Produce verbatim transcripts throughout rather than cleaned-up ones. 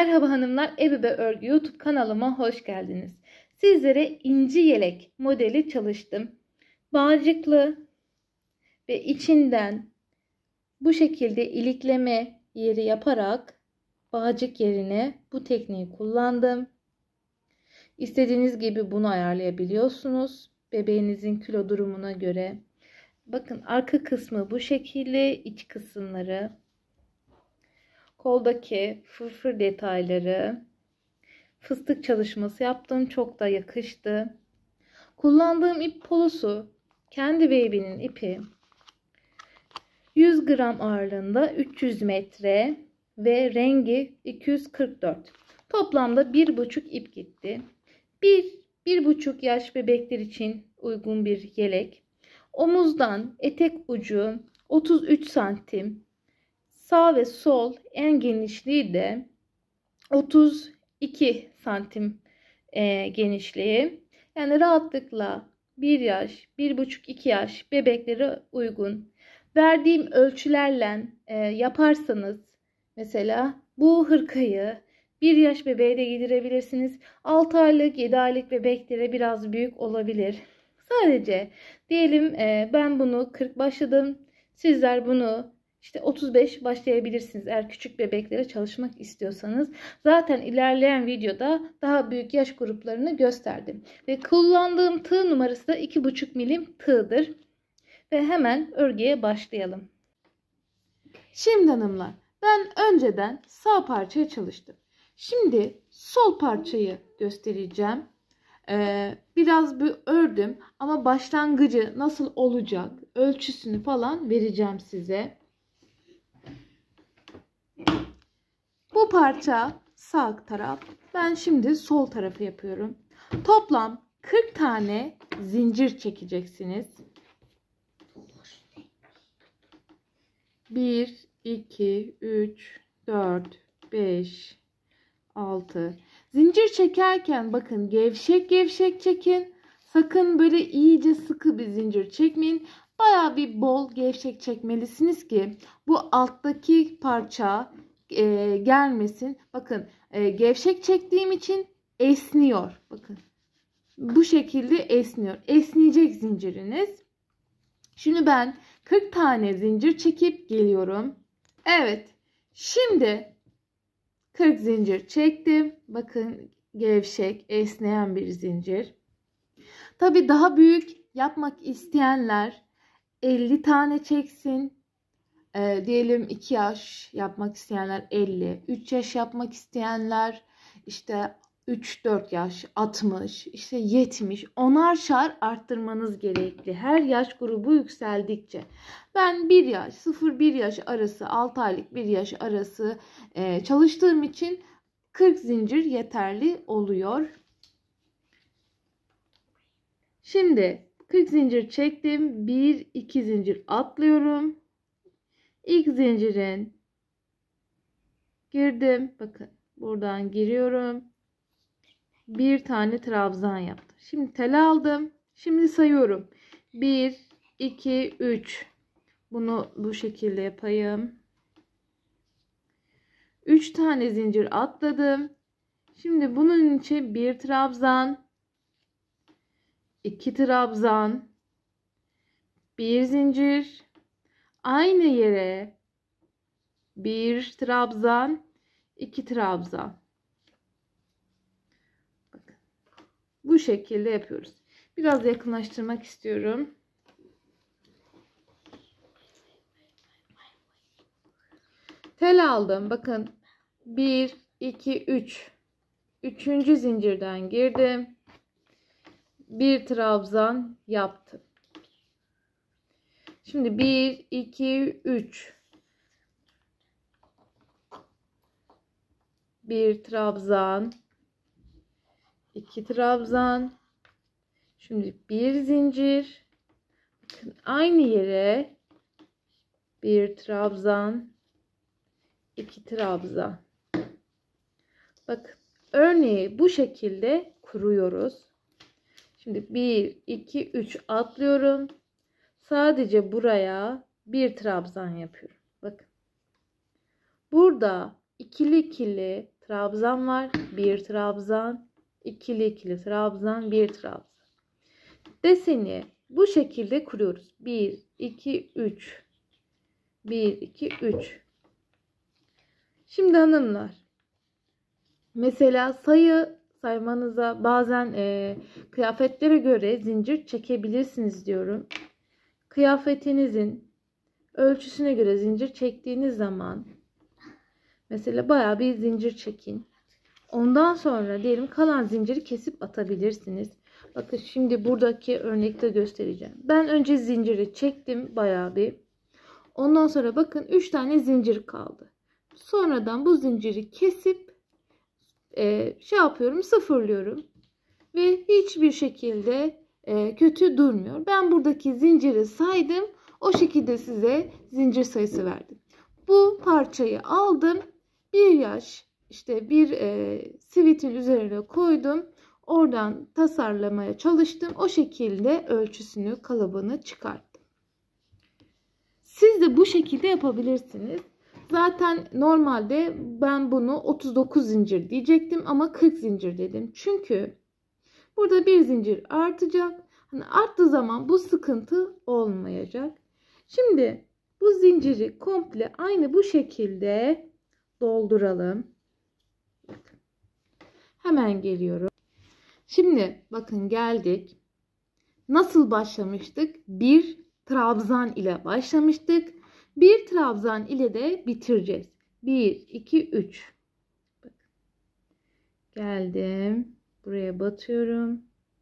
Merhaba hanımlar, Ebebe Örgü YouTube kanalıma hoş geldiniz. Sizlere inci yelek modeli çalıştım. Bağcıklı ve içinden bu şekilde ilikleme yeri yaparak bağcık yerine bu tekniği kullandım. İstediğiniz gibi bunu ayarlayabiliyorsunuz. Bebeğinizin kilo durumuna göre. Bakın arka kısmı bu şekilde, iç kısımları. Koldaki fırfır detayları, fıstık çalışması yaptım. Çok da yakıştı. Kullandığım ip polosu kendi Baby'nin ipi. yüz gram ağırlığında, üç yüz metre ve rengi iki yüz kırk dört. Toplamda bir buçuk ip gitti. bir bir buçuk yaş bebekler için uygun bir yelek. Omuzdan etek ucu otuz üç santim. Sağ ve sol en genişliği de otuz iki santim e, genişliği. Yani rahatlıkla bir yaş, bir buçuk iki yaş bebeklere uygun. Verdiğim ölçülerle e, yaparsanız mesela bu hırkayı bir yaş bebeğe de giydirebilirsiniz. altı aylık, yedi aylık bebeklere biraz büyük olabilir. Sadece diyelim e, ben bunu kırk başladım. Sizler bunu İşte otuz beş başlayabilirsiniz eğer küçük bebeklere çalışmak istiyorsanız. Zaten ilerleyen videoda daha büyük yaş gruplarını gösterdim. Ve kullandığım tığ numarası da iki buçuk milim tığdır. Ve hemen örgüye başlayalım. Şimdi hanımlar, ben önceden sağ parçaya çalıştım. Şimdi sol parçayı göstereceğim. Ee, biraz bir ördüm ama başlangıcı nasıl olacak, ölçüsünü falan vereceğim size. Bu parça sağ taraf. Ben şimdi sol tarafı yapıyorum. Toplam kırk tane zincir çekeceksiniz. bir, iki, üç, dört, beş, altı. Zincir çekerken bakın gevşek gevşek çekin. Sakın böyle iyice sıkı bir zincir çekmeyin. Bayağı bir bol gevşek çekmelisiniz ki bu alttaki parça e, gelmesin. Bakın e, gevşek çektiğim için esniyor. Bakın bu şekilde esniyor. Esneyecek zinciriniz. Şimdi ben kırk tane zincir çekip geliyorum. Evet. Şimdi kırk zincir çektim. Bakın gevşek, esneyen bir zincir. Tabii daha büyük yapmak isteyenler elli tane çeksin. E, diyelim iki yaş yapmak isteyenler elli, üç yaş yapmak isteyenler işte üç dört yaş, altmış, işte yetmiş, onar şar arttırmanız gerekli. Her yaş grubu yükseldikçe. Ben bir yaş, sıfır bir yaş arası, altı aylık bir yaş arası e, çalıştığım için kırk zincir yeterli oluyor. Şimdi kırk zincir çektim. bir iki zincir atlıyorum. İlk zincirin girdim. Bakın buradan giriyorum. Bir tane trabzan yaptım. Şimdi tel aldım. Şimdi sayıyorum. bir iki üç. Bunu bu şekilde yapayım. üç tane zincir atladım. Şimdi bunun için bir trabzan, iki trabzan, bir zincir, aynı yere bir trabzan, iki trabzan. Bakın. Bu şekilde yapıyoruz. Biraz yakınlaştırmak istiyorum. Tel aldım. Bakın bir iki üç. Üçüncü zincirden girdim. Bir trabzan yaptım. Şimdi bir iki üç. Bir trabzan, iki trabzan. Şimdi bir zincir. Bakın aynı yere bir trabzan, iki trabzan. Bakın örneği bu şekilde kuruyoruz. Şimdi bir iki üç atlıyorum. Sadece buraya bir trabzan yapıyorum. Bakın. Burada ikili ikili trabzan var. Bir trabzan, ikili ikili trabzan, bir trabzan. Deseni bu şekilde kuruyoruz. bir, iki, üç. bir, iki, üç. Şimdi hanımlar, mesela sayı saymanıza bazen e, kıyafetlere göre zincir çekebilirsiniz diyorum. Kıyafetinizin ölçüsüne göre zincir çektiğiniz zaman mesela bayağı bir zincir çekin. Ondan sonra diyelim kalan zinciri kesip atabilirsiniz. Bakın şimdi buradaki örnekte göstereceğim. Ben önce zinciri çektim bayağı bir. Ondan sonra bakın üç tane zincir kaldı. Sonradan bu zinciri kesip e, şey yapıyorum, sıfırlıyorum. Ve hiçbir şekilde e, kötü durmuyor. Ben buradaki zinciri saydım. O şekilde size zincir sayısı verdim. Bu parçayı aldım. Bir yaş işte bir e, sivitin üzerine koydum. Oradan tasarlamaya çalıştım. O şekilde ölçüsünü, kalıbını çıkarttım. Siz de bu şekilde yapabilirsiniz. Zaten normalde ben bunu otuz dokuz zincir diyecektim ama kırk zincir dedim. Çünkü burada bir zincir artacak. Hani arttığı zaman bu sıkıntı olmayacak. Şimdi bu zinciri komple aynı bu şekilde dolduralım. Hemen geliyorum. Şimdi bakın geldik. Nasıl başlamıştık? Bir trabzan ile başlamıştık. Bir trabzan ile de bitireceğiz. bir, iki, üç. Geldim. Buraya batıyorum.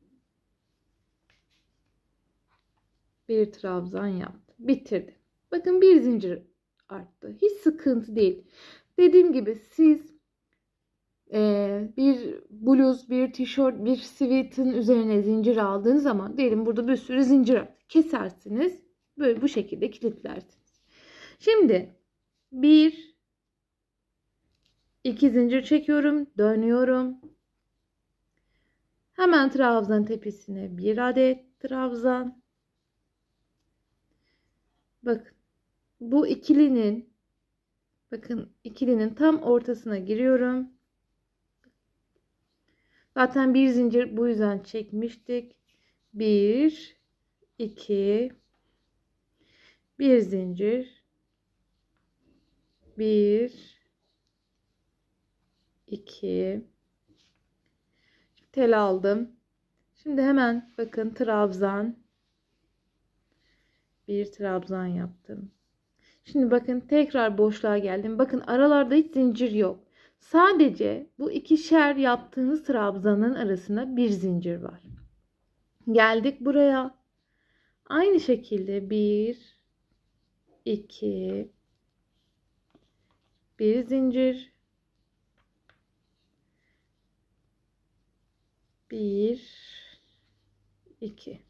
Bir trabzan yaptım. Bitirdim. Bakın bir zincir arttı. Hiç sıkıntı değil. Dediğim gibi siz e, bir bluz, bir tişört, bir sivitin üzerine zincir aldığınız zaman diyelim burada bir sürü zincir arttı. Kesersiniz. Böyle bu şekilde kilitlersiniz. Şimdi bir, iki zincir çekiyorum. Dönüyorum. Hemen trabzan tepesine bir adet trabzan. Bakın bu ikilinin bakın ikilinin tam ortasına giriyorum. Zaten bir zincir bu yüzden çekmiştik. bir, iki, bir zincir, bir, iki, tel aldım. Şimdi hemen bakın trabzan, bir trabzan yaptım. Şimdi bakın tekrar boşluğa geldim. Bakın aralarda hiç zincir yok. Sadece bu ikişer yaptığınız trabzanın arasında bir zincir var. Geldik buraya. Aynı şekilde bir, iki, bir zincir, bir, iki.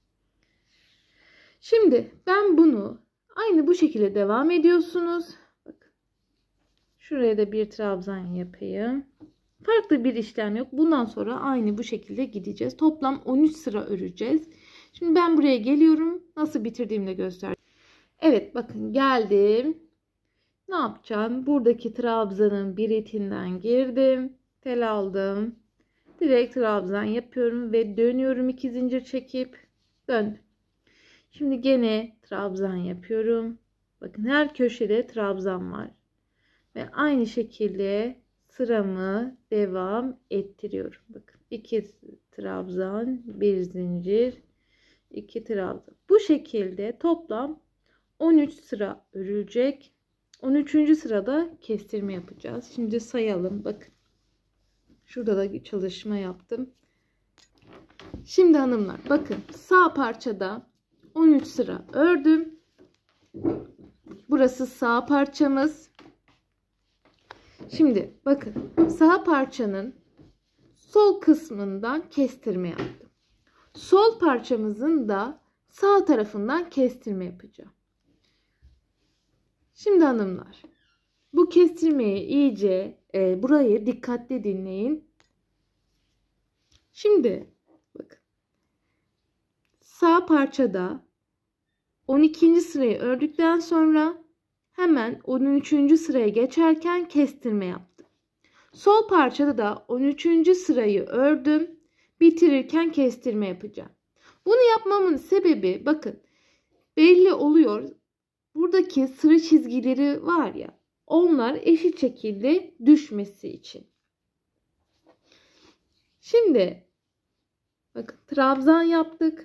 Şimdi ben bunu aynı bu şekilde devam ediyorsunuz. Bakın. Şuraya da bir trabzan yapayım. Farklı bir işlem yok. Bundan sonra aynı bu şekilde gideceğiz. Toplam on üç sıra öreceğiz. Şimdi ben buraya geliyorum. Nasıl bitirdiğimi de göstereyim. Evet bakın geldim. Ne yapacağım? Buradaki trabzanın bir etinden girdim. Tel aldım. Direkt trabzan yapıyorum ve dönüyorum iki zincir çekip döndüm. Şimdi gene trabzan yapıyorum. Bakın her köşede trabzan var. Ve aynı şekilde sıramı devam ettiriyorum. Bakın iki trabzan, bir zincir, iki trabzan. Bu şekilde toplam on üç sıra örülecek. on üçüncü sırada kestirme yapacağız. Şimdi sayalım. Bakın. Şurada da çalışma yaptım. Şimdi hanımlar bakın sağ parçada on üç sıra ördüm. Burası sağ parçamız. Şimdi bakın sağ parçanın sol kısmından kestirme yaptım. Sol parçamızın da sağ tarafından kestirme yapacağım. Şimdi hanımlar bu kestirmeyi iyice e, burayı dikkatli dinleyin. Şimdi bakın sağ parçada on ikinci sırayı ördükten sonra hemen on üçüncü sıraya geçerken kestirme yaptım. Sol parçada da on üçüncü sırayı ördüm. Bitirirken kestirme yapacağım. Bunu yapmamın sebebi bakın belli oluyor. Buradaki sıra çizgileri var ya, onlar eşit şekilde düşmesi için. Şimdi bakın trabzan yaptık.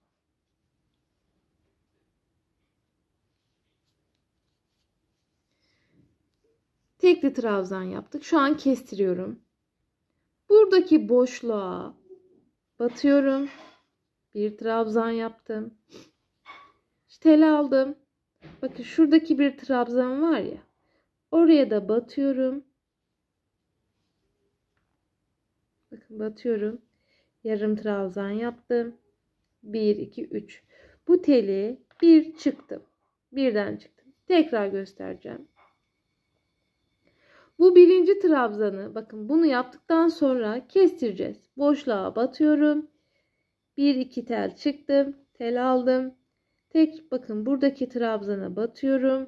Tekli trabzan yaptık. Şu an kestiriyorum. Buradaki boşluğa batıyorum. Bir trabzan yaptım. Tel aldım. Bakın şuradaki bir trabzan var ya. Oraya da batıyorum. Bakın batıyorum. Yarım trabzan yaptım. bir, iki, üç. Bu teli bir çıktım. Birden çıktım. Tekrar göstereceğim. Bu birinci trabzanı bakın bunu yaptıktan sonra kestireceğiz. Boşluğa batıyorum. bir, iki tel çıktım. Tel aldım. Tek bakın buradaki trabzana batıyorum.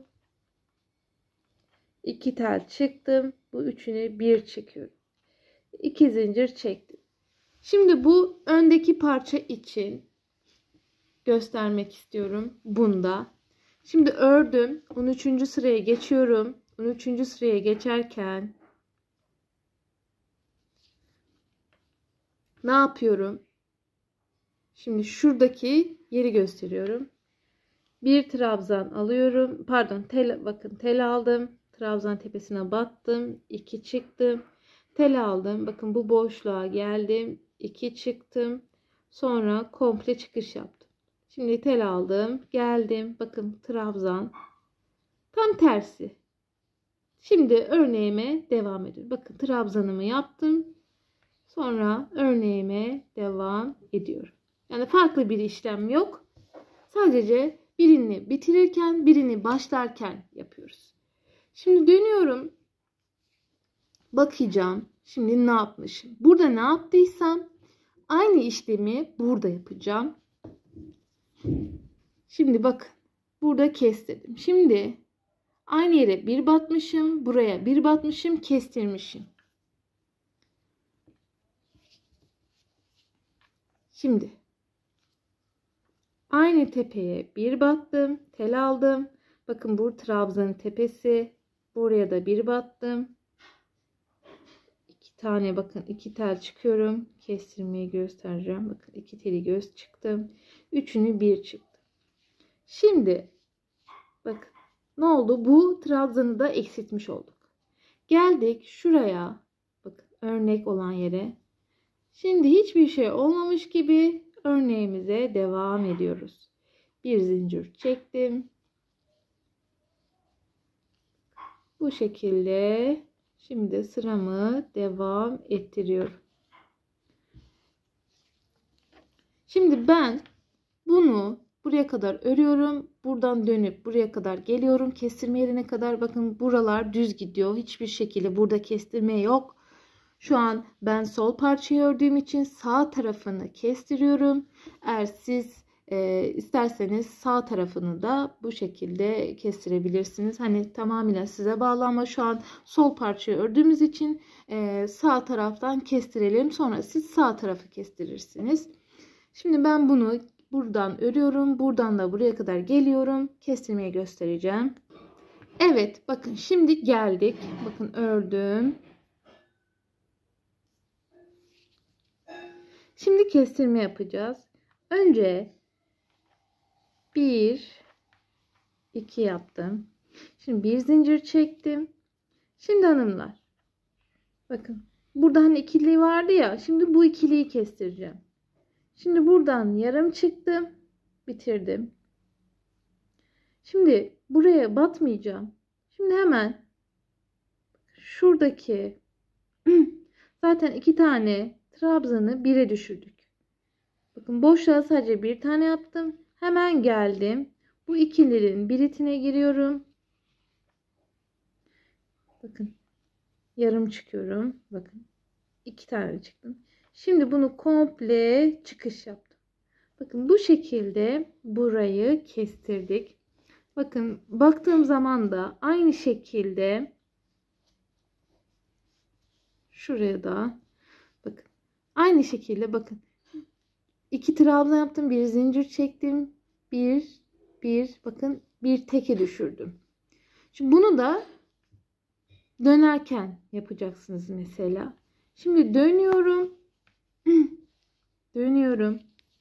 iki tel çıktım. Bu üçünü bir çekiyorum. iki zincir çektim. Şimdi bu öndeki parça için göstermek istiyorum. Bunda. Şimdi ördüm. on üçüncü sıraya geçiyorum. on üçüncü sıraya geçerken ne yapıyorum? Şimdi şuradaki yeri gösteriyorum. Bir trabzan alıyorum. Pardon, tel bakın tel aldım. Trabzan tepesine battım. iki çıktım. Tel aldım. Bakın bu boşluğa geldim. iki çıktım. Sonra komple çıkış yaptım. Şimdi tel aldım. Geldim. Bakın trabzan. Tam tersi. Şimdi örneğime devam ediyorum. Bakın trabzanımı yaptım. Sonra örneğime devam ediyorum. Yani farklı bir işlem yok. Sadece birini bitirirken, birini başlarken yapıyoruz. Şimdi dönüyorum. Bakacağım. Şimdi ne yapmışım? Burada ne yaptıysam aynı işlemi burada yapacağım. Şimdi bakın. Burada kestirdim. Şimdi aynı yere bir batmışım. Buraya bir batmışım. Kestirmişim. Şimdi aynı tepeye bir battım. Tel aldım. Bakın bu trabzanın tepesi. Buraya da bir battım. İki tane bakın iki tel çıkıyorum. Kestirmeyi göstereceğim. Bakın iki teli göz çıktım. Üçünü bir çıktım. Şimdi bakın ne oldu? Bu trabzanı da eksiltmiş olduk. Geldik şuraya. Bakın örnek olan yere. Şimdi hiçbir şey olmamış gibi örneğimize devam ediyoruz. Bir zincir çektim. Bu şekilde şimdi sıramı devam ettiriyorum. Şimdi ben bunu buraya kadar örüyorum. Buradan dönüp buraya kadar geliyorum. Kestirme yerine kadar bakın buralar düz gidiyor. Hiçbir şekilde burada kestirme yok. Şu an ben sol parçayı ördüğüm için sağ tarafını kestiriyorum. Eğer siz e, isterseniz sağ tarafını da bu şekilde kestirebilirsiniz. Hani tamamıyla size bağlı ama şu an sol parçayı ördüğümüz için e, sağ taraftan kestirelim. Sonra siz sağ tarafı kestirirsiniz. Şimdi ben bunu buradan örüyorum. Buradan da buraya kadar geliyorum. Kestirmeyi göstereceğim. Evet bakın şimdi geldik. Bakın ördüm. Şimdi kestirme yapacağız. Önce bir iki yaptım. Şimdi bir zincir çektim. Şimdi hanımlar bakın burada hani ikili vardı ya, şimdi bu ikiliyi kestireceğim. Şimdi buradan yarım çıktım, bitirdim. Şimdi buraya batmayacağım. Şimdi hemen şuradaki zaten iki tane trabzanı bire düşürdük. Bakın boşluğa sadece bir tane yaptım. Hemen geldim. Bu ikililerin biritine giriyorum. Bakın yarım çıkıyorum. Bakın iki tane çıktım. Şimdi bunu komple çıkış yaptım. Bakın bu şekilde burayı kestirdik. Bakın baktığım zaman da aynı şekilde Şuraya da bakın. Aynı şekilde bakın. İki trabzan yaptım. Bir zincir çektim. Bir, bir, bakın bir teke düşürdüm. Şimdi bunu da dönerken yapacaksınız mesela. Şimdi dönüyorum. Dönüyorum.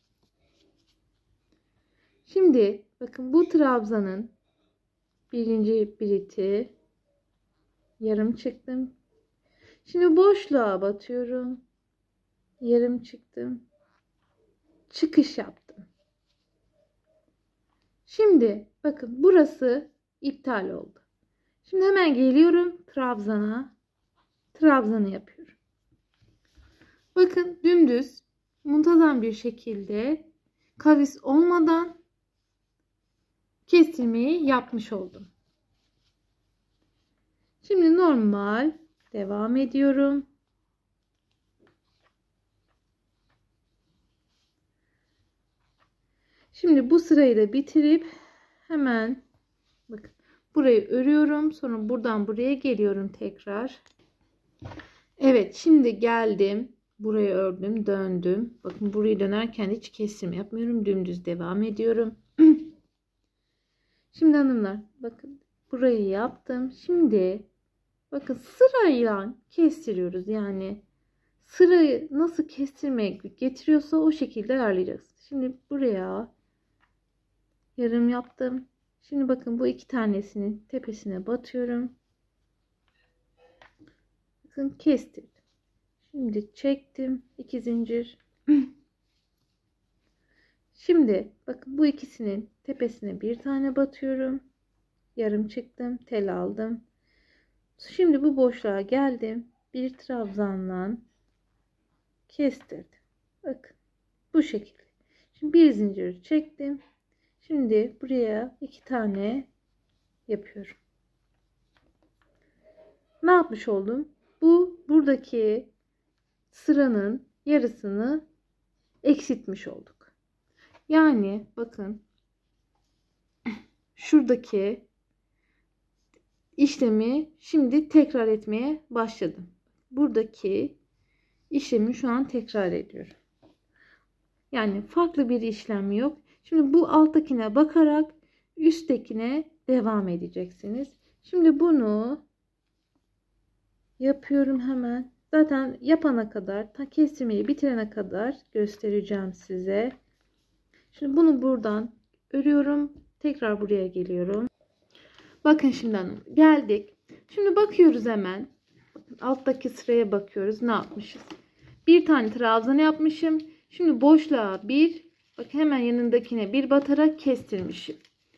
Şimdi bakın bu trabzanın birinci biriti yarım çıktım. Şimdi boşluğa batıyorum. Yarım çıktım. Çıkış yaptım. Şimdi bakın burası iptal oldu. Şimdi hemen geliyorum trabzana. Trabzanı yapıyorum. Bakın dümdüz muntazam bir şekilde kavis olmadan kestirmeyi yapmış oldum. Şimdi normal devam ediyorum. Şimdi bu sırayı da bitirip hemen bakın burayı örüyorum. Sonra buradan buraya geliyorum tekrar. Evet, şimdi geldim. Burayı ördüm, döndüm. Bakın burayı dönerken hiç kesim yapmıyorum. Dümdüz devam ediyorum. Şimdi hanımlar bakın burayı yaptım. Şimdi bakın sırayla kestiriyoruz. Yani sırayı nasıl kestirmeye getiriyorsa o şekilde ayarlayacaksınız. Şimdi buraya yarım yaptım. Şimdi bakın bu iki tanesinin tepesine batıyorum. Bakın kestirdim. Şimdi çektim. iki zincir. Şimdi bakın bu ikisinin tepesine bir tane batıyorum. Yarım çıktım. Tel aldım. Şimdi bu boşluğa geldim. Bir trabzanla kestirdim. Bakın bu şekilde. Şimdi bir zincir çektim. Şimdi buraya iki tane yapıyorum. Ne yapmış oldum? Bu buradaki sıranın yarısını eksiltmiş olduk. Yani bakın şuradaki işlemi şimdi tekrar etmeye başladım. Buradaki işlemi şu an tekrar ediyorum. Yani farklı bir işlem yok. Şimdi bu alttakine bakarak üsttekine devam edeceksiniz. Şimdi bunu yapıyorum hemen. Zaten yapana kadar, ta kesmeyi bitirene kadar göstereceğim size. Şimdi bunu buradan örüyorum. Tekrar buraya geliyorum. Bakın şimdi hanım geldik. Şimdi bakıyoruz hemen. Alttaki sıraya bakıyoruz. Ne yapmışız? Bir tane trabzan yapmışım. Şimdi boşluğa bir, bak hemen yanındakine bir batarak kestirmişim.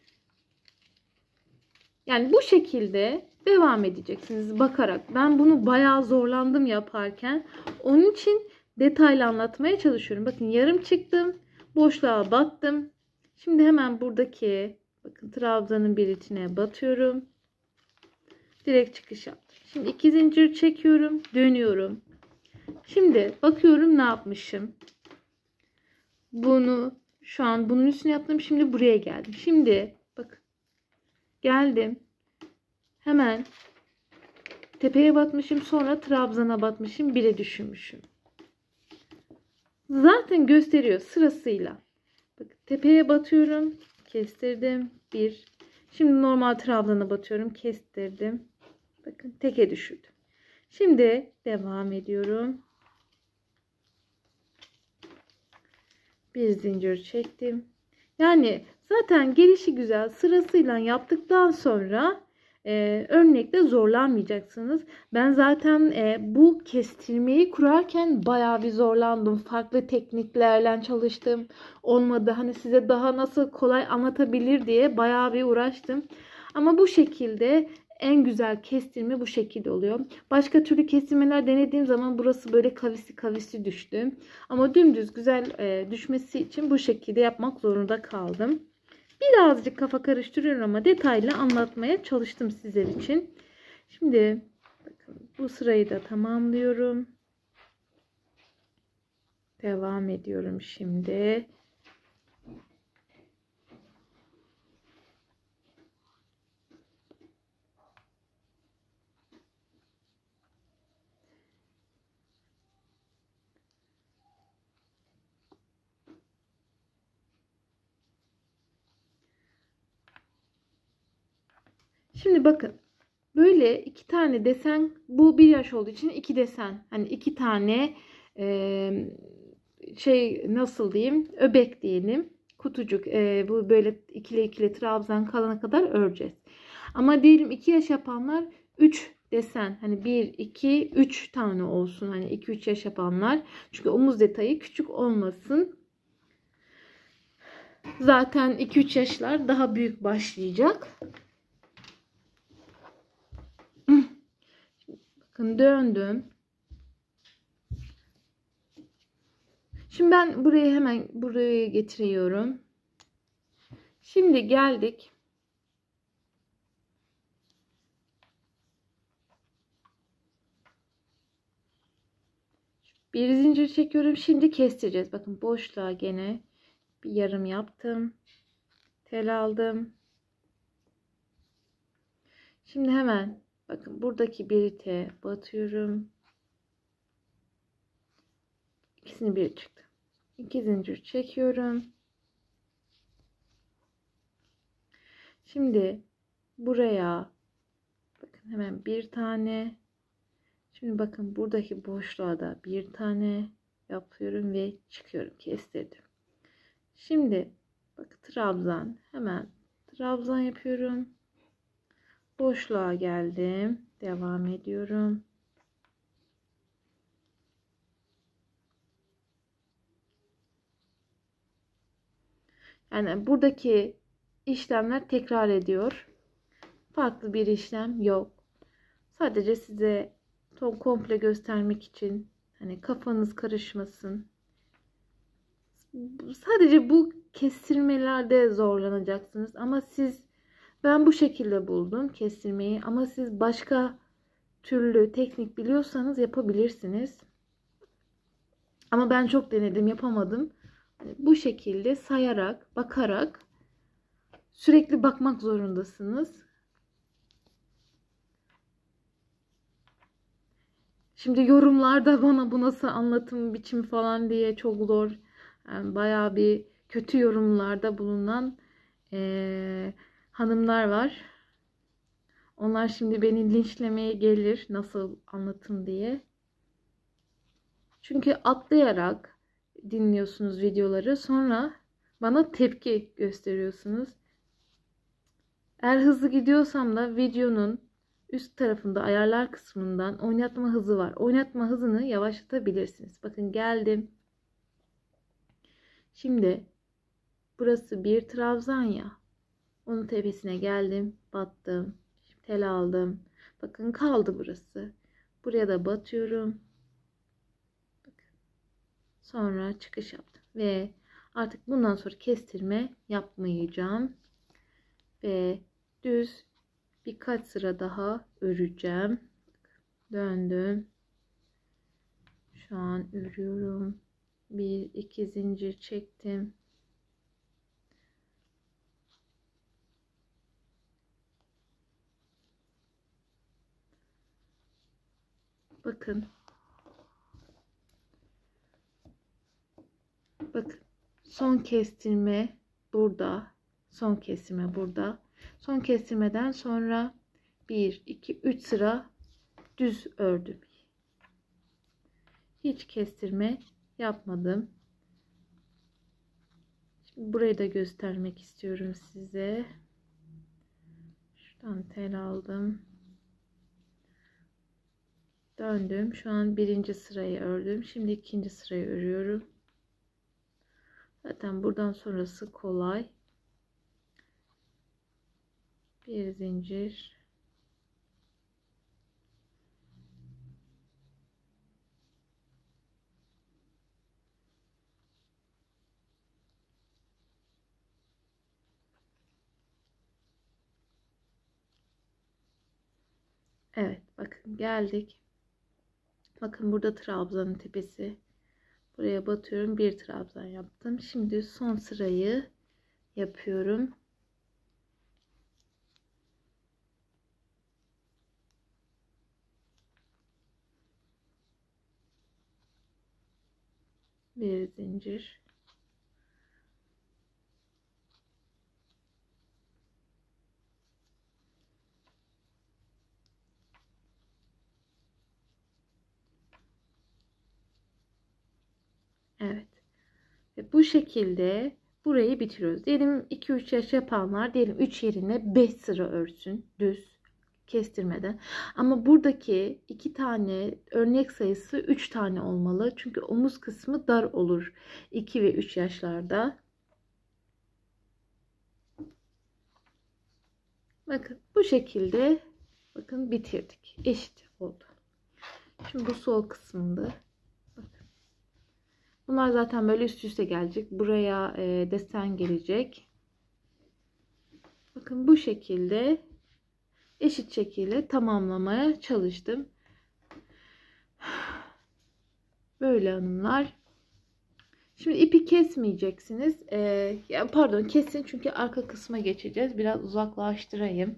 Yani bu şekilde devam edeceksiniz bakarak. Ben bunu bayağı zorlandım yaparken. Onun için detaylı anlatmaya çalışıyorum. Bakın yarım çıktım. Boşluğa battım. Şimdi hemen buradaki bakın trabzanın bir içine batıyorum. Direkt çıkış yaptım. Şimdi iki zincir çekiyorum. Dönüyorum. Şimdi bakıyorum ne yapmışım. Bunu şu an bunun üstüne yaptım. Şimdi buraya geldim. Şimdi bakın. Geldim. Hemen tepeye batmışım. Sonra trabzana batmışım. Bire düşürmüşüm. Zaten gösteriyor sırasıyla. Bakın tepeye batıyorum. Kestirdim. Bir. Şimdi normal trabzana batıyorum. Kestirdim. Bakın teke düşürdüm. Şimdi devam ediyorum. Bir zincir çektim. Yani zaten gelişi güzel sırasıyla yaptıktan sonra e, örnekte zorlanmayacaksınız. Ben zaten e, bu kestirmeyi kurarken bayağı bir zorlandım. Farklı tekniklerle çalıştım. Olmadı. Hani size daha nasıl kolay anlatabilir diye bayağı bir uğraştım. Ama bu şekilde en güzel kestirme bu şekilde oluyor. Başka türlü kestirmeler denediğim zaman burası böyle kavisi kavisi düştü. Ama dümdüz güzel e, düşmesi için bu şekilde yapmak zorunda kaldım. Birazcık kafa karıştırıyorum ama detaylı anlatmaya çalıştım sizler için. Şimdi bakın bu sırayı da tamamlıyorum. Devam ediyorum şimdi. Şimdi bakın. Böyle iki tane desen, bu bir yaş olduğu için iki desen. Hani iki tane e, şey, nasıl diyeyim, öbek diyelim. Kutucuk, e, bu böyle ikili ikili trabzan kalana kadar öreceğiz. Ama diyelim iki yaş yapanlar üç desen, hani bir iki üç tane olsun, hani iki üç yaş yapanlar, çünkü omuz detayı küçük olmasın. Zaten iki üç yaşlar daha büyük başlayacak. Bakın döndüm. Şimdi ben burayı hemen buraya getiriyorum. Şimdi geldik. Bir zincir çekiyorum. Şimdi kestireceğiz. Bakın boşluğa gene bir yarım yaptım. Tel aldım. Şimdi hemen bakın buradaki bir te batıyorum. İkisini bir çıktı. İki zincir çekiyorum. Şimdi buraya bakın hemen bir tane. Şimdi bakın buradaki boşluğa da bir tane yapıyorum ve çıkıyorum. Kestirdim. Şimdi bak trabzan, hemen trabzan yapıyorum. Boşluğa geldim. Devam ediyorum. Yani buradaki işlemler tekrar ediyor. Farklı bir işlem yok. Sadece size ton komple göstermek için, hani kafanız karışmasın. Sadece bu kestirmelerde zorlanacaksınız. Ama siz, ben bu şekilde buldum kestirmeyi. Ama siz başka türlü teknik biliyorsanız yapabilirsiniz. Ama ben çok denedim, yapamadım. Yani bu şekilde sayarak, bakarak, sürekli bakmak zorundasınız. Şimdi yorumlarda bana bu nasıl anlatım biçimi falan diye çok zor, yani bayağı bir kötü yorumlarda bulunan e, hanımlar var. Onlar şimdi beni linçlemeye gelir nasıl anlatım diye. Çünkü atlayarak dinliyorsunuz videoları, sonra bana tepki gösteriyorsunuz. Eğer hızlı gidiyorsam da videonun üst tarafında ayarlar kısmından oynatma hızı var. Oynatma hızını yavaşlatabilirsiniz. Bakın geldim. Şimdi burası bir trabzan ya. Onun tepesine geldim. Battım. Şimdi tel aldım. Bakın kaldı burası. Buraya da batıyorum. Bakın. Sonra çıkış yaptım. Ve artık bundan sonra kestirme yapmayacağım. Ve düz birkaç sıra daha öreceğim. Döndüm. Şu an örüyorum. Bir iki zincir çektim. Bakın. Bakın. Son kestirme burada. Son kestirme burada. Son kestirmeden sonra bir iki üç sıra düz ördüm. Hiç kestirme yapmadım. Şimdi burayı da göstermek istiyorum size. Şuradan tel aldım. Döndüm. Şu an birinci sırayı ördüm. Şimdi ikinci sırayı örüyorum. Zaten buradan sonrası kolay. Bir zincir. Evet, bakın geldik. Bakın burada trabzanın tepesi. Buraya batıyorum. Bir trabzan yaptım. Şimdi son sırayı yapıyorum. Bir zincir. Evet. Ve bu şekilde burayı bitiriyoruz. Diyelim iki üç yaş yapanlar diyelim üç yerine beş sıra örsün düz kestirmeden. Ama buradaki iki tane örnek sayısı üç tane olmalı. Çünkü omuz kısmı dar olur iki ve üç yaşlarda. Bakın bu şekilde bakın bitirdik. Eşit oldu. Şimdi bu sol kısmında. Bakın. Bunlar zaten böyle üst üste gelecek. Buraya e, desen gelecek. Bakın bu şekilde eşit şekilde tamamlamaya çalıştım. Böyle hanımlar. Şimdi ipi kesmeyeceksiniz. Ee, ya pardon kesin çünkü arka kısma geçeceğiz. Biraz uzaklaştırayım.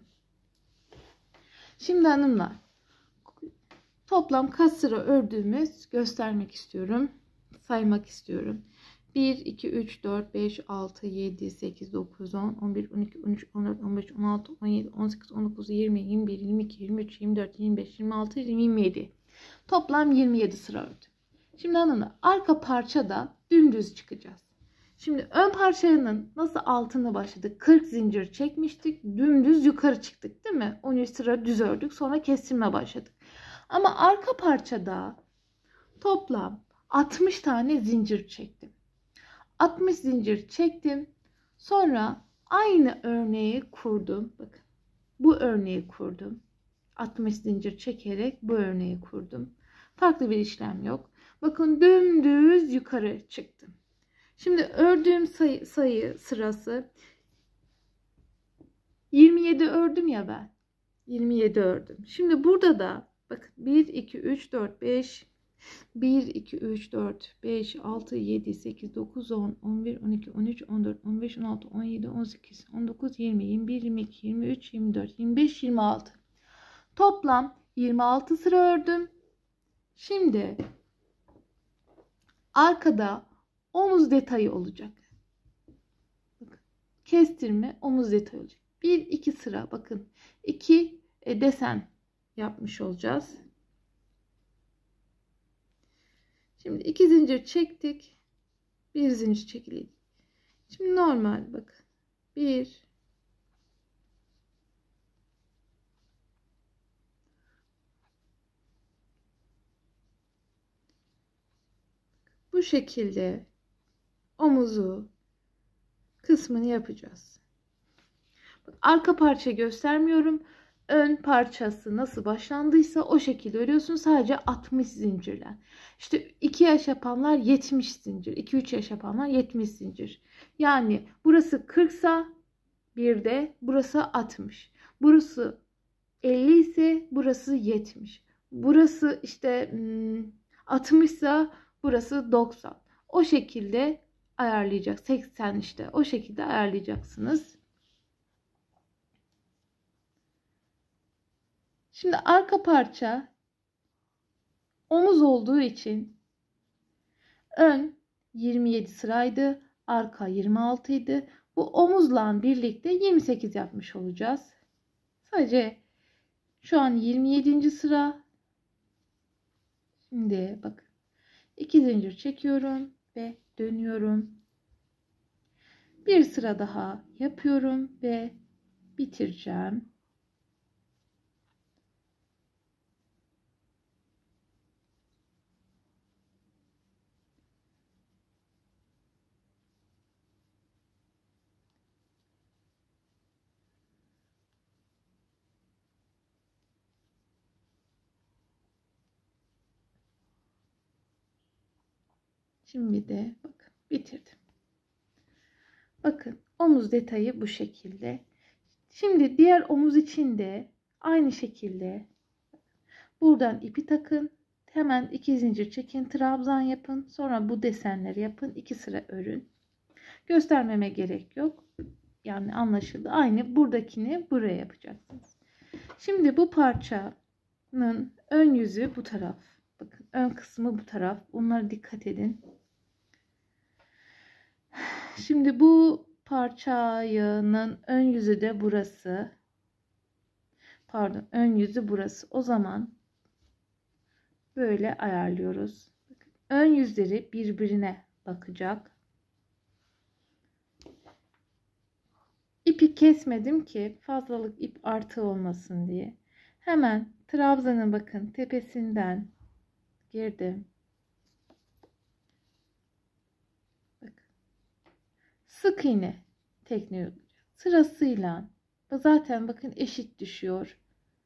Şimdi hanımlar toplam kaç sıra ördüğümüz göstermek istiyorum. Saymak istiyorum. bir, iki, üç, dört, beş, altı, yedi, sekiz, dokuz, on, on bir, on iki, on üç, on dört, on beş, on altı, on yedi, on sekiz, on dokuz, yirmi, yirmi bir, yirmi iki, yirmi üç, yirmi dört, yirmi beş, yirmi altı, yirmi yedi. Toplam yirmi yedi sıra ördüm. Şimdi hanımlar arka parçada dümdüz çıkacağız. Şimdi ön parçanın nasıl altına başladık? kırk zincir çekmiştik. Dümdüz yukarı çıktık değil mi? on üç sıra düz ördük. Sonra kestirme başladık. Ama arka parçada toplam altmış tane zincir çektim. altmış zincir çektim. Sonra aynı örneği kurdum. Bakın bu örneği kurdum. altmış zincir çekerek bu örneği kurdum. Farklı bir işlem yok. Bakın dümdüz yukarı çıktım. Şimdi ördüğüm sayı, sayı sırası yirmi yedi ördüm ya ben. yirmi yedi ördüm. Şimdi burada da bakın bir, iki, üç, dört, beş, bir, iki, üç, dört, beş, altı, yedi, sekiz, dokuz, on, on bir, on iki, on üç, on dört, on beş, on altı, on yedi, on sekiz, on dokuz, yirmi, yirmi bir, yirmi iki, yirmi üç, yirmi dört, yirmi beş, yirmi altı. Toplam yirmi altı sıra ördüm. Şimdi arkada omuz detayı olacak. Bakın, kestirme omuz detayı olacak. bir iki sıra bakın. iki e, desen yapmış olacağız. Şimdi iki zincir çektik. Bir zincir çekildi. Şimdi normal bakın. bir bu şekilde omuzu kısmını yapacağız. Arka parça göstermiyorum. Ön parçası nasıl başlandıysa o şekilde örüyorsunuz. Sadece altmış zincirle. İşte iki yaş yapanlar yetmiş zincir. iki üç yaş yapanlar yetmiş zincir. Yani burası kırk ise bir de burası altmış. Burası elli ise burası yetmiş. Burası işte altmış ise burası doksan. O şekilde ayarlayacak. seksen işte o şekilde ayarlayacaksınız. Şimdi arka parça omuz olduğu için ön yirmi yedi sıraydı. Arka yirmi altı idi. Bu omuzla birlikte yirmi sekiz yapmış olacağız. Sadece şu an yirmi yedinci sıra. Şimdi bakın. iki zincir çekiyorum ve dönüyorum. Bir sıra daha yapıyorum ve bitireceğim. Şimdi de bakın bitirdim. Bakın omuz detayı bu şekilde. Şimdi diğer omuz için de aynı şekilde buradan ipi takın. Hemen iki zincir çekin. Trabzan yapın. Sonra bu desenleri yapın. iki sıra örün. Göstermeme gerek yok. Yani anlaşıldı. Aynı buradakini buraya yapacaksınız. Şimdi bu parçanın ön yüzü bu taraf. Bakın ön kısmı bu taraf. Bunlara dikkat edin. Şimdi bu parçanın ön yüzü de burası. Pardon, ön yüzü burası. O zaman böyle ayarlıyoruz. Bakın, ön yüzleri birbirine bakacak. İpi kesmedim ki fazlalık ip artı olmasın diye. Hemen trabzanın bakın tepesinden girdim. Bakın. Sık iğne tekniği sırasıyla zaten bakın eşit düşüyor.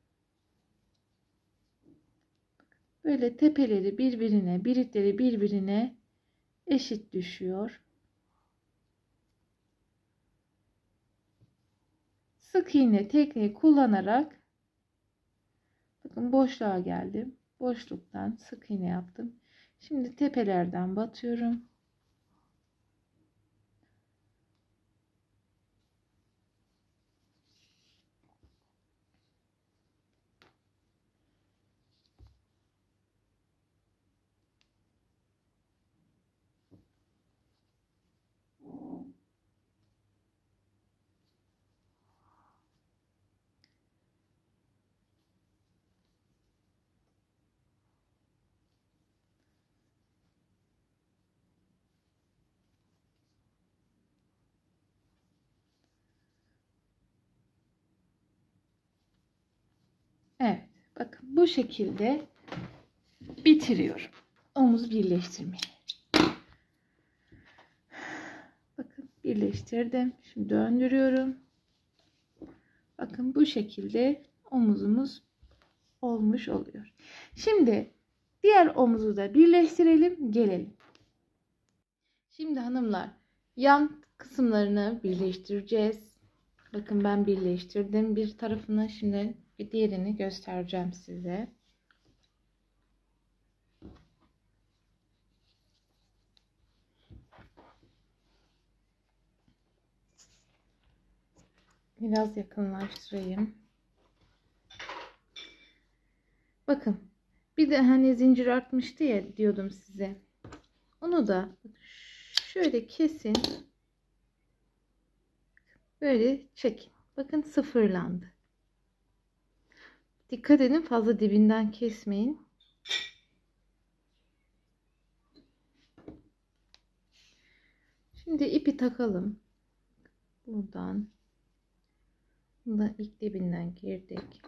Böyle tepeleri birbirine, biritleri birbirine eşit düşüyor. Sık iğne tekniği kullanarak bakın boşluğa geldim. Boşluktan sık iğne yaptım. Şimdi tepelerden batıyorum. Evet, bakın bu şekilde bitiriyorum. Omuz birleştirmeyi. Bakın birleştirdim. Şimdi döndürüyorum. Bakın bu şekilde omuzumuz olmuş oluyor. Şimdi diğer omuzu da birleştirelim, gelelim. Şimdi hanımlar yan kısımlarını birleştireceğiz. Bakın ben birleştirdim bir tarafını, şimdi bir diğerini göstereceğim size. Biraz yakınlaştırayım. Bakın bir de hani zincir artmıştı ya diyordum size. Onu da şöyle kesin. Böyle çekin. Bakın sıfırlandı. Dikkat edin, fazla dibinden kesmeyin. Şimdi ipi takalım. Buradan. Bundan ilk dibinden girdik.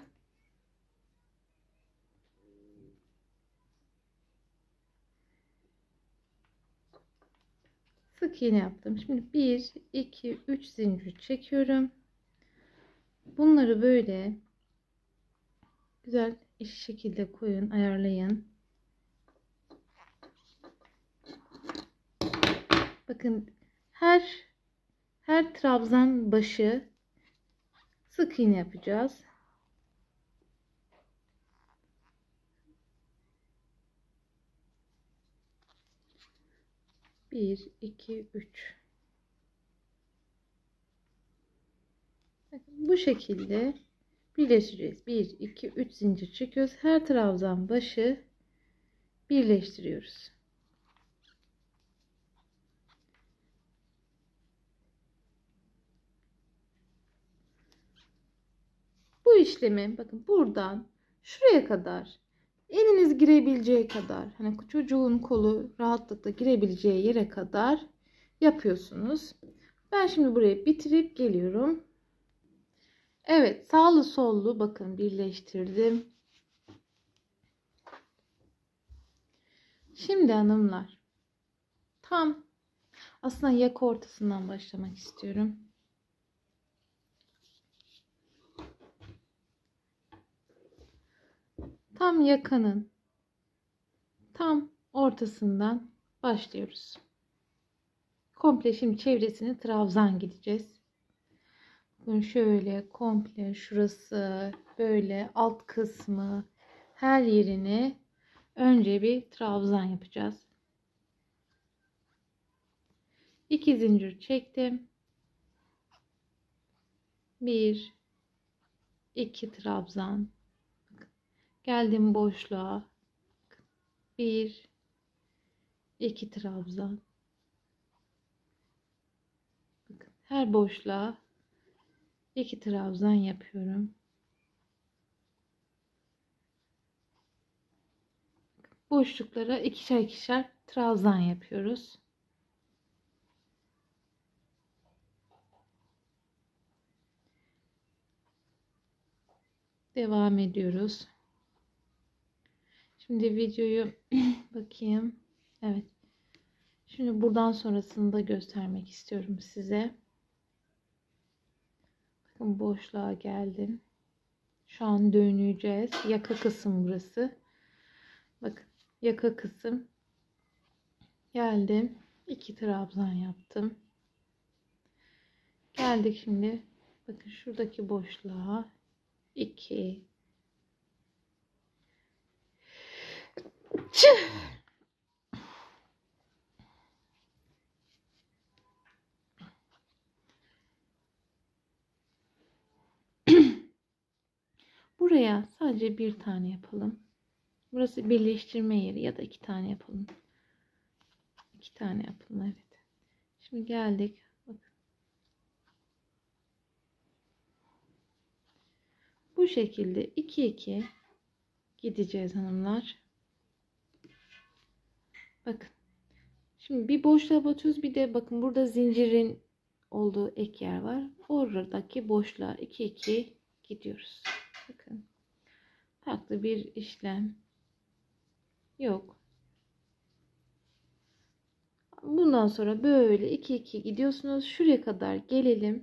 Sık iğne yaptım. Şimdi bir, iki, üç zincir çekiyorum. Bunları böyle güzel eşit şekilde koyun, ayarlayın. Bakın her her trabzan başı sık iğne yapacağız. bir, iki, üç. Bu şekilde birleştireceğiz. bir, iki, üç zincir çekiyoruz. Her trabzan başı birleştiriyoruz. Bu işlemi bakın buradan şuraya kadar, eliniz girebileceği kadar, hani çocuğun kolu rahatlıkla girebileceği yere kadar yapıyorsunuz. Ben şimdi burayı bitirip geliyorum. Evet, sağlı sollu bakın birleştirdim. Şimdi hanımlar tam aslında yaka ortasından başlamak istiyorum. Tam yakanın tam ortasından başlıyoruz. Komple şimdi çevresini trabzan gideceğiz. Bakın şöyle komple şurası böyle alt kısmı her yerini önce bir trabzan yapacağız. İki zincir çektim. Bir, iki trabzan. Geldim boşluğa. Bir, iki trabzan. Bakın her boşluğa iki trabzan yapıyorum. Boşluklara ikişer ikişer trabzan yapıyoruz. devam ediyoruz. Şimdi videoyu bakayım. Evet. Şimdi buradan sonrasını da göstermek istiyorum size. Bakın boşluğa geldim. Şu an döneceğiz. Yaka kısım burası. Bakın yaka kısım. Geldim. iki trabzan yaptım. Geldik şimdi. Bakın şuradaki boşluğa iki. Buraya sadece bir tane yapalım. Burası birleştirme yeri, ya da iki tane yapalım. İki tane yapalım, evet. Şimdi geldik. Bakın. Bu şekilde iki iki gideceğiz hanımlar. Bakın. Şimdi bir boşluğa batıyoruz. Bir de bakın burada zincirin olduğu ek yer var. Oradaki boşluğa iki iki gidiyoruz. Bakın. Farklı bir işlem yok. Bundan sonra böyle iki iki gidiyorsunuz. Şuraya kadar gelelim.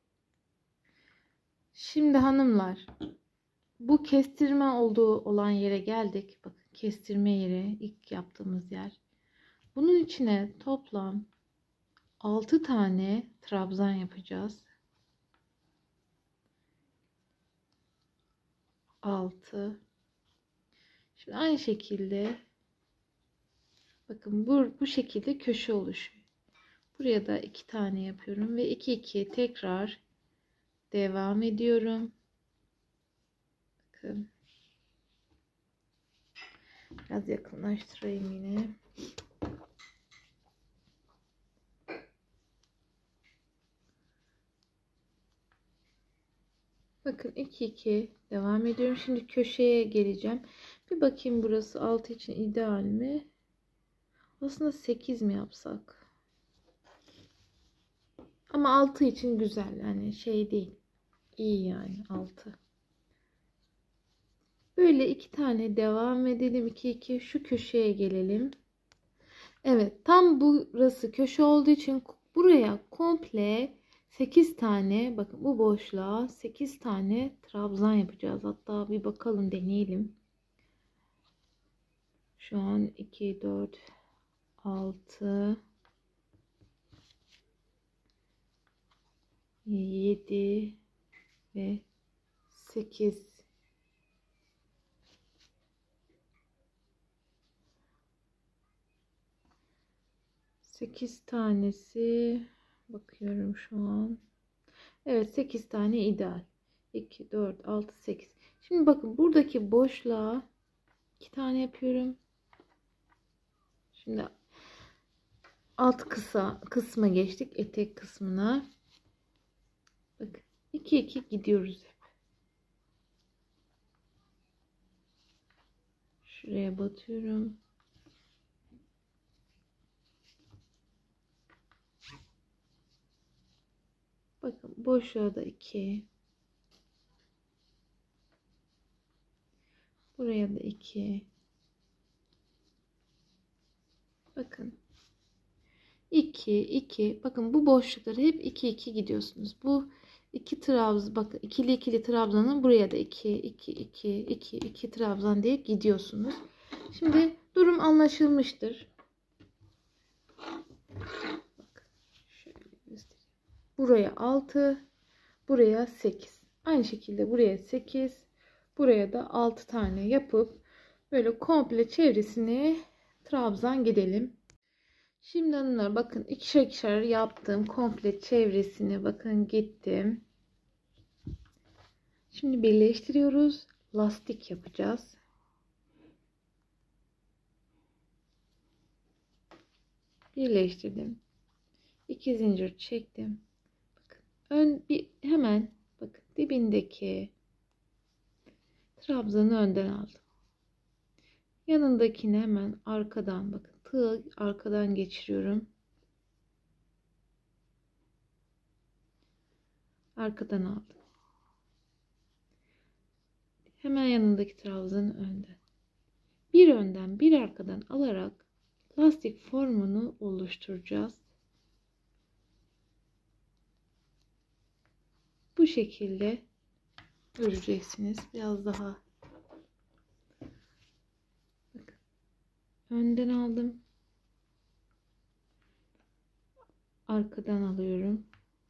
Şimdi hanımlar, bu kestirme olduğu olan yere geldik. Bakın kestirme yeri, ilk yaptığımız yer. Bunun içine toplam altı tane trabzan yapacağız. altı. Şimdi aynı şekilde bakın bu, bu şekilde köşe oluşuyor. Buraya da iki tane yapıyorum ve iki iki tekrar devam ediyorum. Bakın. Biraz yakınlaştırayım yine. Bakın iki iki devam ediyorum. Şimdi köşeye geleceğim. Bir bakayım burası altı için ideal mi? Aslında sekiz mi yapsak? Ama altı için güzel. Yani şey değil. İyi yani altı. Böyle iki tane devam edelim. iki iki şu köşeye gelelim. Evet, tam burası köşe olduğu için buraya komple sekiz tane, bakın bu boşluğa sekiz tane trabzan yapacağız. Hatta bir bakalım, deneyelim. Şu an iki dört altı yedi ve sekiz. sekiz tanesi, bakıyorum şu an. Evet, sekiz tane ideal. iki dört altı sekiz. Şimdi bakın buradaki boşluğa iki tane yapıyorum. Şimdi alt kısa kısma geçtik, etek kısmına. Bakın iki iki gidiyoruz hep. Şuraya batıyorum. Bakın boşluğa da iki. Buraya da iki. Bakın. iki iki. Bakın bu boşlukları hep iki iki gidiyorsunuz. Bu iki trabzan, bakın ikili ikili trabzanın buraya da iki iki iki iki iki trabzan diye gidiyorsunuz. Şimdi durum anlaşılmıştır. Bakın şöyle göstereyim. Buraya altı, buraya sekiz. Aynı şekilde buraya sekiz, buraya da altı tane yapıp böyle komple çevresini trabzan gidelim. Şimdi hanımlar bakın ikişer ikişer yaptım komple çevresini, bakın gittim. Şimdi birleştiriyoruz. Lastik yapacağız. Birleştirdim. İki zincir çektim. Bakın ön bir hemen bakın dibindeki trabzanı önden aldım. Yanındakini hemen arkadan, bakın tığı arkadan geçiriyorum. Arkadan aldım. Hemen yanındaki trabzanı önden. Bir önden bir arkadan alarak lastik formunu oluşturacağız. Bu şekilde öreceksiniz. Biraz daha bakın. Önden aldım. Arkadan alıyorum.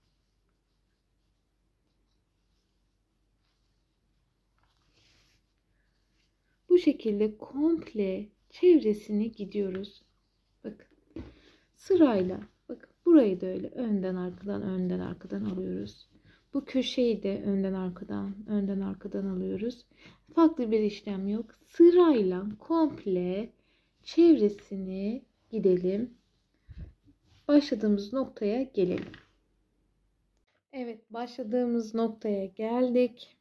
Bu şekilde komple çevresini gidiyoruz. Bakın sırayla. Bakın burayı da öyle önden arkadan önden arkadan alıyoruz. Bu köşeyi de önden arkadan önden arkadan alıyoruz. Farklı bir işlem yok. Sırayla komple çevresini gidelim. Başladığımız noktaya gelelim. Evet, başladığımız noktaya geldik.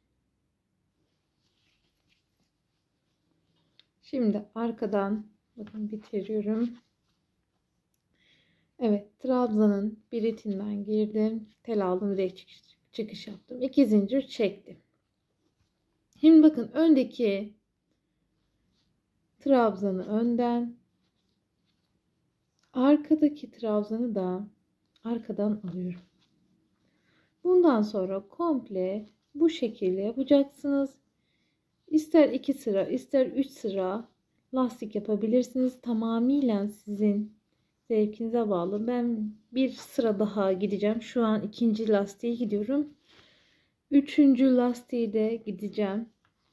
Şimdi arkadan bakın bitiriyorum. Evet, trabzanın bir itinden girdim. Tel aldım, direkt çıkış, çıkış yaptım. İki zincir çektim. Şimdi bakın öndeki trabzanı önden, arkadaki trabzanı da arkadan alıyorum. Bundan sonra komple bu şekilde yapacaksınız. İster iki sıra, ister üç sıra lastik yapabilirsiniz. Tamamıyla sizin zevkinize bağlı. Ben bir sıra daha gideceğim. Şu an ikinci lastiğe gidiyorum. Üçüncü lastiği de gideceğim.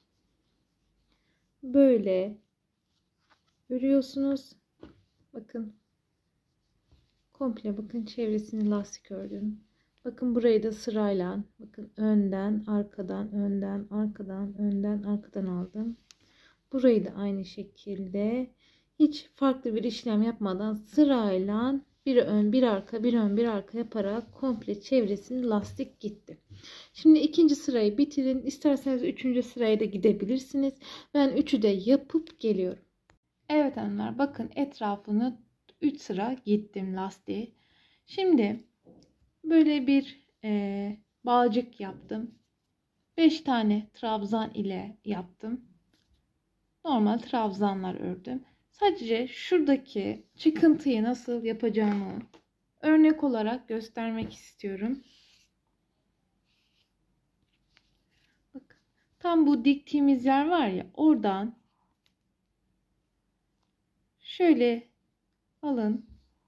Böyle örüyorsunuz. Bakın. Komple bakın çevresini lastik ördüm. Bakın burayı da sırayla bakın önden, arkadan, önden, arkadan, önden, arkadan aldım. Burayı da aynı şekilde hiç farklı bir işlem yapmadan sırayla bir ön, bir arka, bir ön, bir arka yaparak komple çevresini lastik gitti. Şimdi ikinci sırayı bitirin. İsterseniz üçüncü sıraya da gidebilirsiniz. Ben üçü de yapıp geliyorum. Evet hanımlar, bakın etrafını üç sıra gittim lastiği. Şimdi böyle bir e, bağcık yaptım. beş tane trabzan ile yaptım. Normal trabzanlar ördüm. Sadece şuradaki çıkıntıyı nasıl yapacağımı örnek olarak göstermek istiyorum. Bakın, tam bu diktiğimiz yer var ya, oradan şöyle alın.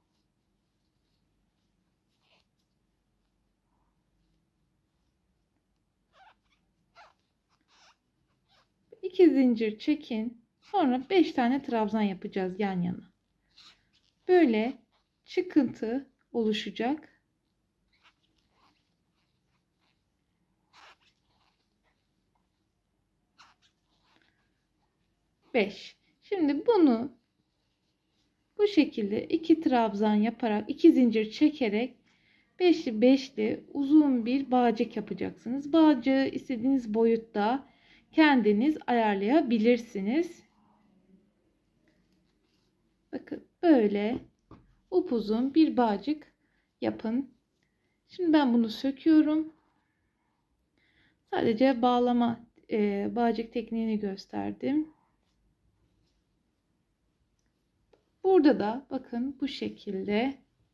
iki zincir çekin. Sonra beş tane trabzan yapacağız yan yana. Böyle çıkıntı oluşacak. beş. Şimdi bunu bu şekilde iki trabzan yaparak, iki zincir çekerek beşli beşli uzun bir bağcık yapacaksınız. Bağcığı istediğiniz boyutta kendiniz ayarlayabilirsiniz. Bakın böyle upuzun bir bağcık yapın. Şimdi ben bunu söküyorum. Sadece bağlama e, bağcık tekniğini gösterdim. Burada da bakın bu şekilde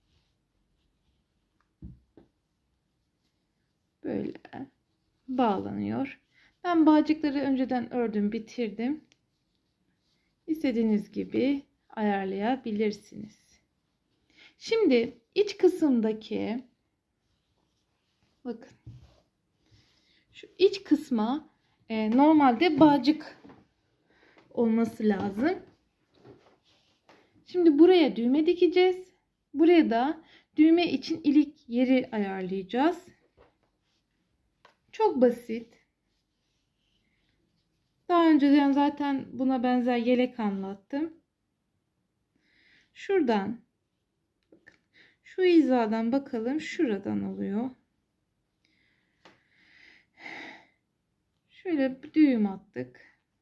böyle bağlanıyor. Ben bağcıkları önceden ördüm, bitirdim. İstediğiniz gibi ayarlayabilirsiniz. Şimdi iç kısımdaki bakın şu iç kısma e, normalde bağcık olması lazım. Şimdi buraya düğme dikeceğiz. Buraya da düğme için ilik yeri ayarlayacağız. Çok basit. Daha önceden zaten buna benzer yelek anlattım. Şuradan bakın, şu hizadan bakalım, şuradan oluyor. Şöyle bir düğüm attık.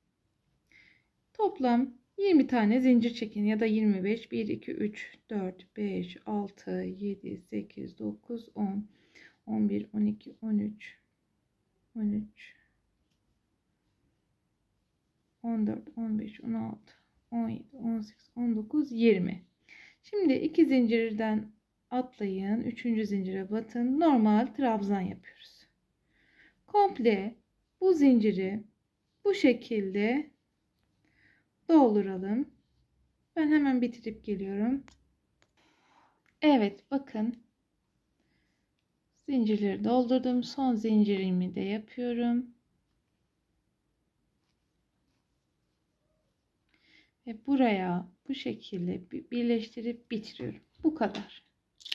Toplam yirmi tane zincir çekin ya da yirmi beş. bir iki üç dört beş altı yedi sekiz dokuz on on bir on iki on üç on üç on dört, on beş, on altı, on yedi, on sekiz, on dokuz, yirmi. Şimdi iki zincirden atlayın. Üçüncü zincire batın. Normal trabzan yapıyoruz. Komple bu zinciri bu şekilde dolduralım. Ben hemen bitirip geliyorum. Evet, bakın. Zincirleri doldurdum. Son zincirimi de yapıyorum. Ve buraya bu şekilde birleştirip bitiriyorum. Bu kadar.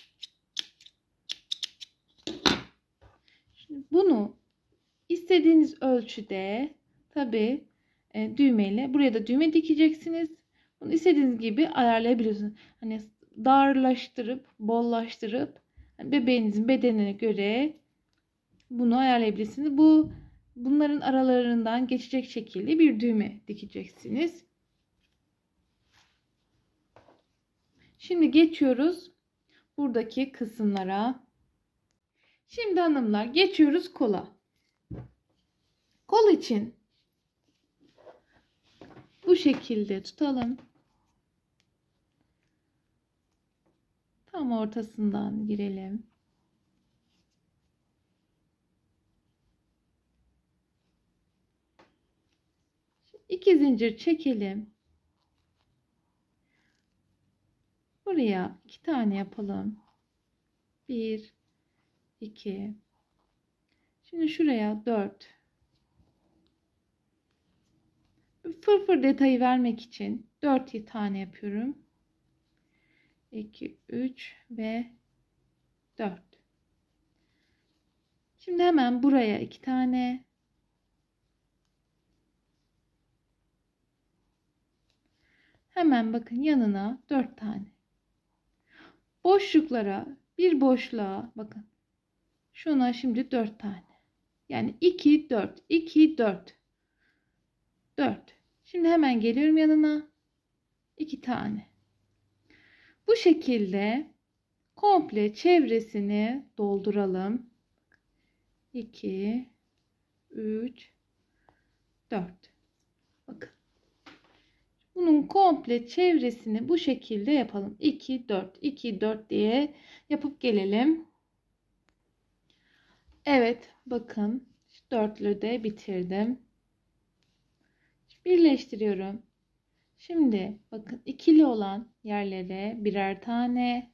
Şimdi bunu istediğiniz ölçüde tabi e, düğmeyle, buraya da düğme dikeceksiniz. Bunu istediğiniz gibi ayarlayabiliyorsunuz. Hani darlaştırıp, bollaştırıp hani bebeğinizin bedenine göre bunu ayarlayabilirsiniz. Bu bunların aralarından geçecek şekilde bir düğme dikeceksiniz. Şimdi geçiyoruz buradaki kısımlara. Şimdi hanımlar geçiyoruz kola. Kol için bu şekilde tutalım. Tam ortasından girelim. İki zincir çekelim. Buraya iki tane yapalım. Bir, iki. Şimdi şuraya dört. Fırfır detayı vermek için dört tane yapıyorum. iki, üç ve dört. Şimdi hemen buraya iki tane. Hemen bakın yanına dört tane. Boşluklara, bir boşluğa bakın. Şuna şimdi dört tane. Yani iki, dört, iki, dört. dört. Şimdi hemen geliyorum yanına. iki tane. Bu şekilde komple çevresini dolduralım. iki, üç, dört. Bakın. Bunun komple çevresini bu şekilde yapalım. iki, dört, iki, dört diye yapıp gelelim. Evet, bakın. Dörtlü de bitirdim. Birleştiriyorum. Şimdi bakın ikili olan yerlere birer tane,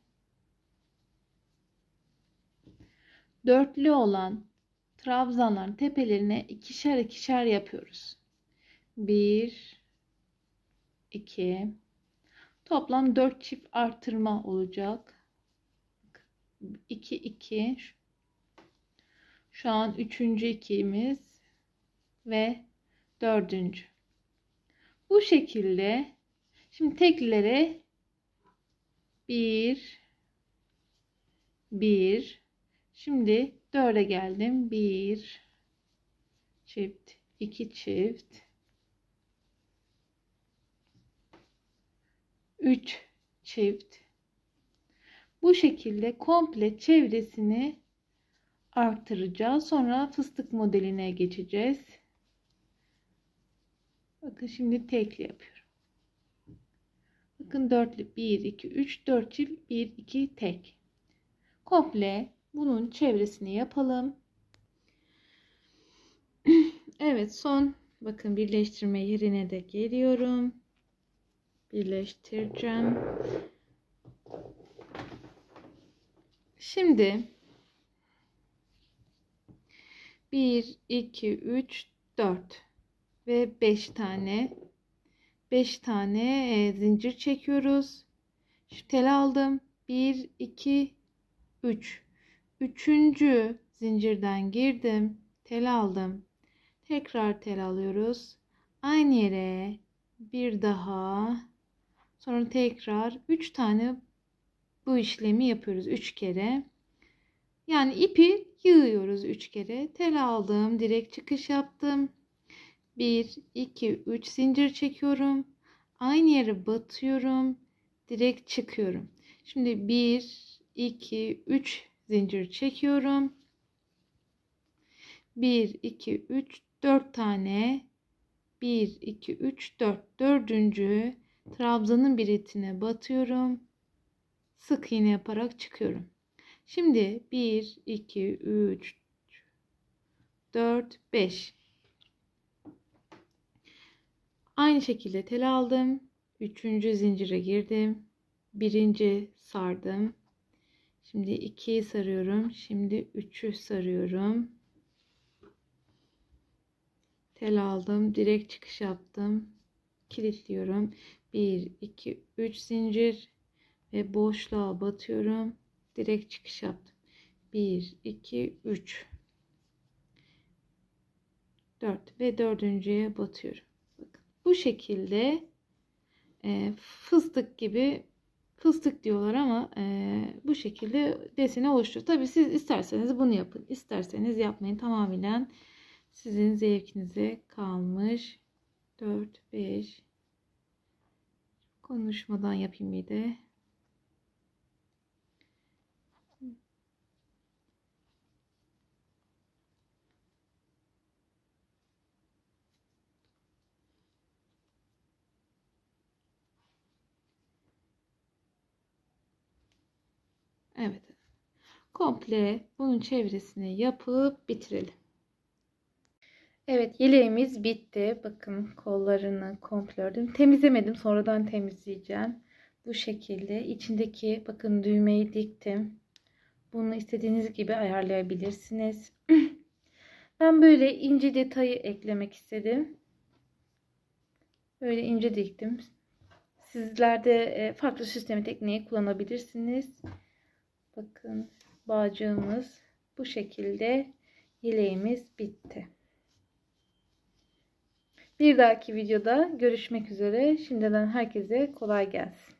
dörtlü olan trabzanların tepelerine ikişer ikişer yapıyoruz. bir, iki, toplam dört çift artırma olacak. iki, iki, şu an üçüncü ikimiz ve dördüncü. Bu şekilde şimdi teklilere bir, bir, şimdi dörde geldim. bir çift, iki çift, üç çift. Bu şekilde komple çevresini arttıracağız. Sonra fıstık modeline geçeceğiz. Bakın şimdi tekli yapıyorum. Bakın dörtlü bir, iki, üç, dört çift, bir, iki tek. Komple bunun çevresini yapalım. Evet, son bakın birleştirme yerine de geliyorum. Birleştireceğim. Şimdi bir, iki, üç, dört ve beş tane beş tane zincir çekiyoruz. Şu tel aldım. bir, iki, üç. Üçüncü zincirden girdim. Tel aldım. Tekrar tel alıyoruz. Aynı yere bir daha. Sonra tekrar üç tane bu işlemi yapıyoruz. üç kere. Yani ipi yığıyoruz üç kere. Tel aldım. Direkt çıkış yaptım. bir, iki, üç zincir çekiyorum. Aynı yere batıyorum. Direkt çıkıyorum. Şimdi bir, iki, üç zincir çekiyorum. bir, iki, üç, dört tane. bir, iki, üç, dört. Dördüncü trabzanın bir etine batıyorum. Sık iğne yaparak çıkıyorum. Şimdi bir, iki, üç, dört, beş. Aynı şekilde tel aldım. Üçüncü zincire girdim. Birinci sardım. Şimdi ikiyi sarıyorum. Şimdi üçü sarıyorum. Tel aldım. Direkt çıkış yaptım. Kilitliyorum. bir, iki, üç zincir ve boşluğa batıyorum. Direkt çıkış yaptım. bir, iki, üç, dört ve dördüncüye batıyorum. Bakın, bu şekilde e, fıstık gibi, fıstık diyorlar ama e, bu şekilde deseni oluşturuyor. Tabii siz isterseniz bunu yapın, isterseniz yapmayın. Tamamen sizin zevkinize kalmış. dört, beş. Konuşmadan yapayım bir de. Evet. Komple bunun çevresini yapıp bitirelim. Evet, yeleğimiz bitti. Bakın kollarını komple ördüm. Temizlemedim. Sonradan temizleyeceğim. Bu şekilde. İçindeki bakın düğmeyi diktim. Bunu istediğiniz gibi ayarlayabilirsiniz. Ben böyle ince detayı eklemek istedim. Böyle ince diktim. Sizler de farklı süsleme tekniği kullanabilirsiniz. Bakın bağcığımız bu şekilde, yeleğimiz bitti. Bir dahaki videoda görüşmek üzere. Şimdiden herkese kolay gelsin.